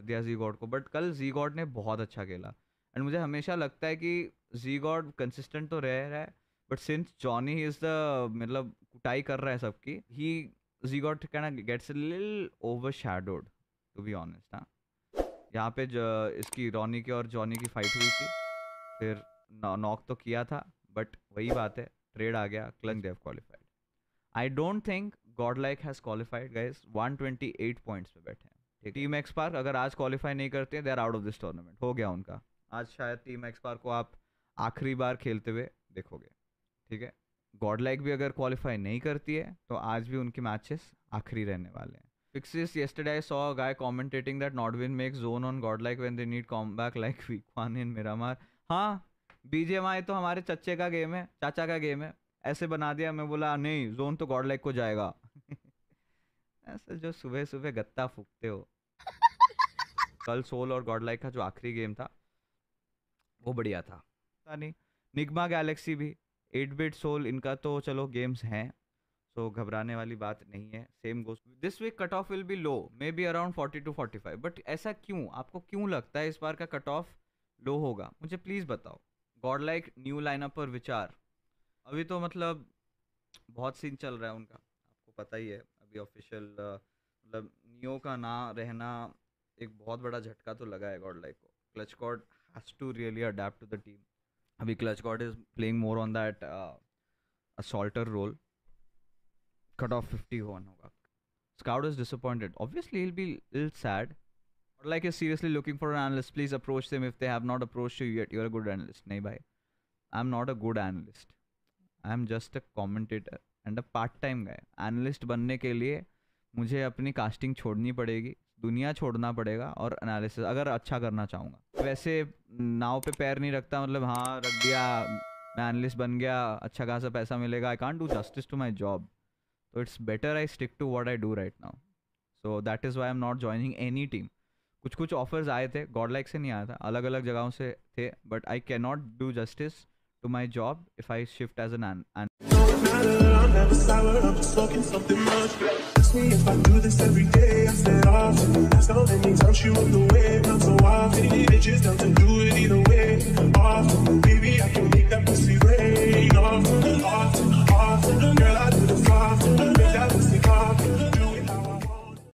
दिया जी गॉड को, बट कल जी गॉड ने बहुत अच्छा खेला एंड मुझे हमेशा लगता है कि जी गॉड कंसिस्टेंट तो रह रहा है, but since Johnny is the मतलब कुटाई कर रहा है सबकी, he G God can gets a little overshadowed to be honest. हाँ, यहाँ पे इसकी रॉनी की और जॉनी की फाइट हुई थी, फिर नॉक तो किया था, बट वही बात है, ट्रेड आ गया, clutch Dev qualified. I don't think God like has qualified guys, 128 points पे बैठे हैं। टीम एक्स पार्क अगर आज क्वालिफाई नहीं करते हैं, they are out of this tournament, हो गया उनका। आज शायद टीम एक्स पार्क को आप आखिरी बार खेलते हुए देखोगे, ठीक है। गॉड लाइक भी अगर क्वालिफाई नहीं करती है तो आज भी उनके मैचेस आखिरी रहने वाले हैं। Fixes yesterday I saw a guy commentating that Nordwin makes zone on godlike when they need comeback like week 1 in Miramar। हाँ, BGMI तो हमारे चच्चे का गेम है, चाचा का गेम है, ऐसे बना दिया। मैं बोला नहीं, जोन तो गॉडलाइक को जाएगा। ऐसे जो सुबह सुबह गत्ता फूकते हो। कल सोल और गॉडलाइक का जो आखिरी गेम था वो बढ़िया था। पता नहीं, निग्मा गैलेक्सी भी 8-bit सोल, इनका तो चलो गेम्स हैं, सो घबराने वाली बात नहीं है। Same goes this week, cut off will be low, maybe around 40 to 45। But ऐसा क्यों, आपको क्यों लगता है इस बार का कट ऑफ लो होगा? मुझे प्लीज़ बताओ। गॉड लाइक न्यू लाइनअप पर विचार, अभी तो मतलब बहुत सीन चल रहा है उनका, आपको पता ही है। अभी ऑफिशियल मतलब नियो का ना रहना एक बहुत बड़ा झटका तो लगा है गॉड लाइक को। Clutch God has to really adapt to the team. अभी clutch God is playing more on that assaulter role. Cut off 51 होगा। Scout is disappointed. Obviously, he'll be a little sad. Or like is seriously looking for an analyst. Please approach them if they have not approached you yet. You're a good analyst. नहीं भाई, I'm not a good analyst. I'm just a commentator and a part-time guy. Analyst बनने के लिए मुझे अपनी casting छोड़नी पड़ेगी, दुनिया छोड़ना पड़ेगा, और एनालिसिस अगर अच्छा करना चाहूँगा। वैसे नाव पे पैर नहीं रखता, मतलब हाँ रख दिया, मैं एनालिस्ट बन गया, अच्छा खासा पैसा मिलेगा। I can't do justice to my job, so it's better I stick to what I do right now. So that is why I'm not joining any team. कुछ ऑफर्स आए थे, गॉड लाइक से नहीं आया था, अलग अलग जगहों से थे, but I cannot do justice to my job if I shift as an I'm never sour, I'm just smoking something much. Ask me if I do this every day, I said off. That's how many times you on the way, not so often. Bitches down to do it either way. Off, baby, I can make that pussy rain. Off, girl, I